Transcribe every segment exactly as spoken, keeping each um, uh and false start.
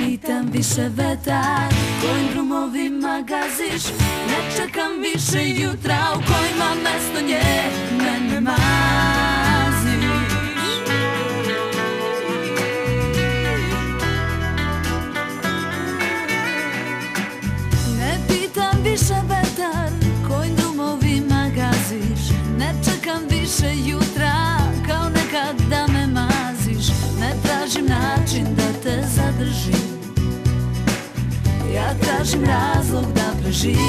pitam više vetar kojim drumovima gaziš, ne čekam više jutra u kojima mesto nje mene maziš. Ne pitam više vetar kojim drumovima gaziš, ne čekam više jutra kao nekad da me maziš. Ne tražim način da te zadržim, ja tražim razlog da preživim.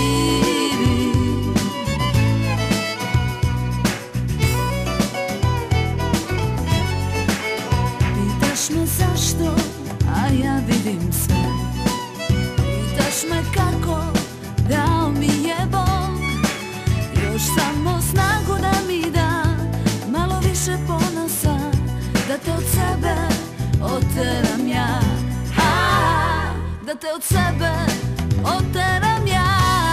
Pitaš me zašto, a ja vidim sve. Pitaš me kako, dao mi je Bog još samo snagu da mi da, malo više ponosa, da te od sebe oteram ja, a, da te od sebe oteram ja.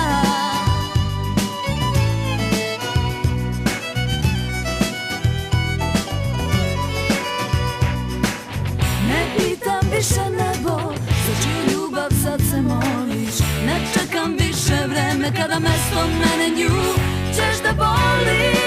Ne pitam više nebo, za čiju ljubav sad se moliš, ne čekam više vreme kada mesto mene nju ćeš da boliš.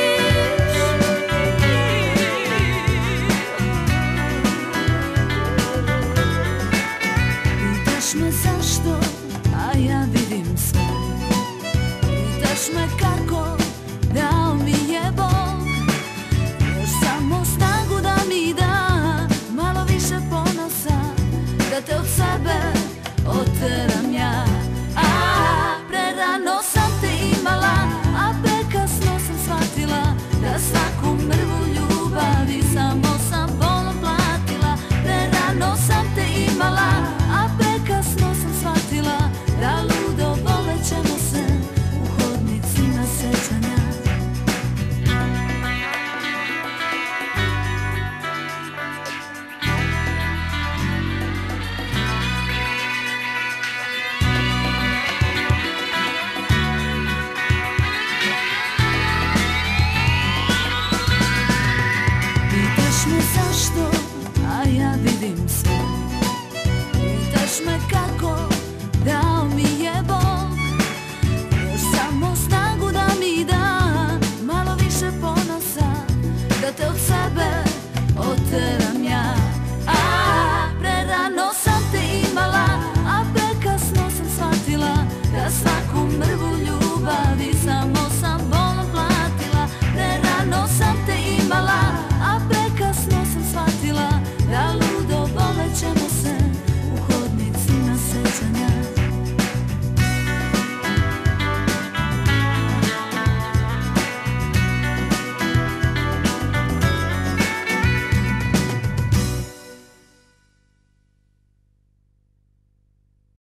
Pitaš me zašto, a ja vidim sve. Pitaš me kako, dao mi je Bog još samo snagu da mi da, malo više ponosa, da te od sebe oteram ja. A prerano sam te imala, a prekasno sam shvatila da svaku mrvu ljubavi samo sam bolom platila. Prerano sam te imala, a prekasno sam shvatila da ludo volećemo se u hodnicima sećanja. Pitaš me zašto, a ja vidim sve. Pitaš me kako,